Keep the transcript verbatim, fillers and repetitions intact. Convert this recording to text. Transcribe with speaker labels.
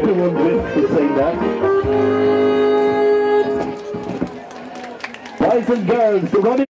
Speaker 1: everyone wins to say that. Boys and girls, the running